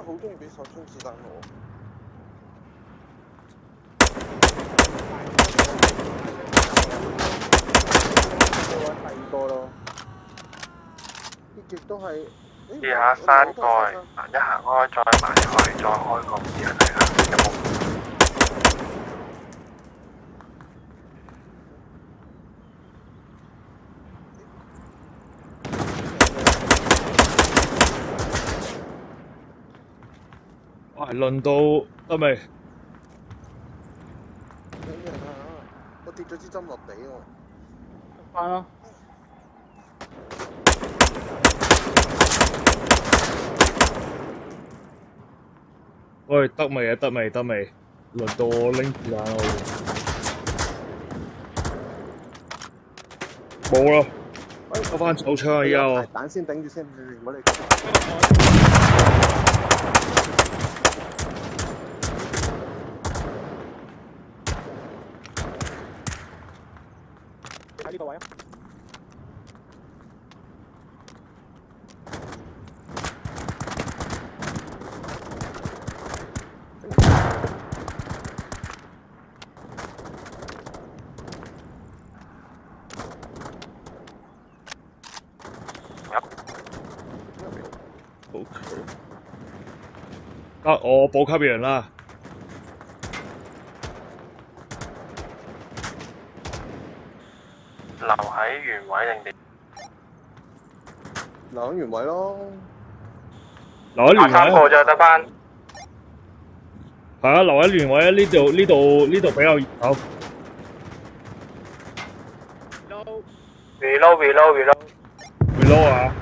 好中意俾手槍子彈我。第二個咯，亦都係。試下山蓋，一行開再埋去，再開個視人睇下有冇。 喂，輪到得未？ 我跌咗支針落地喎。 翻啦。 喂，得未啊？得未？得未？輪到我拎子彈咯。冇啦，收翻手槍啊！而家我。 彈先頂住先，唔好理。喺呢個位啊！ 得我補給完啦。 留喺原位定點？留喺原位咯。 留喺原位。 3個咋得翻？ 係啊，留喺原位啊！呢度比較熱鬧。reload 啊！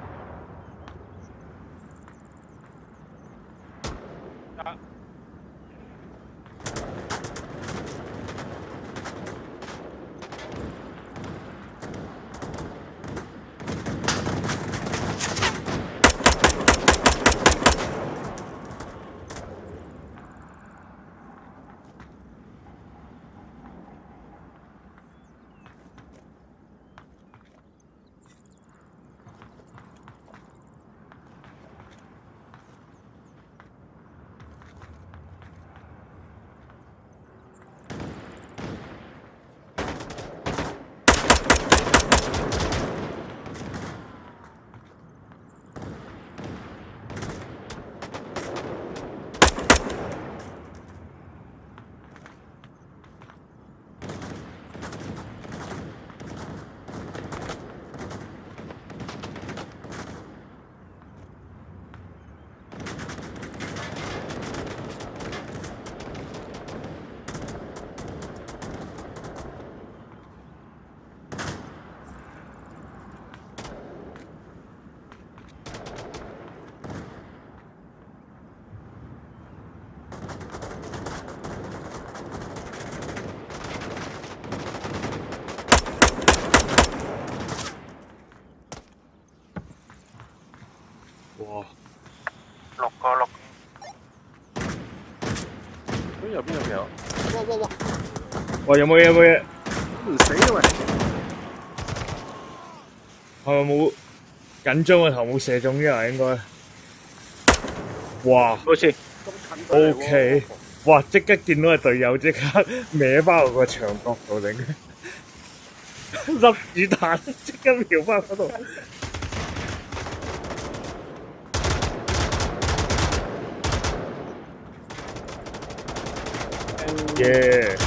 哇 ！6個6。邊有其他？哇！ 喂，有冇嘢？有冇嘢？ 唔死啊喂！ 係咪冇緊張個頭冇射中啫啊？應該。哇！ 好似。 OK， 哇！即刻見到個隊友，即刻歪翻落個牆角度頂，粒子彈即刻瞄翻嗰度。耶！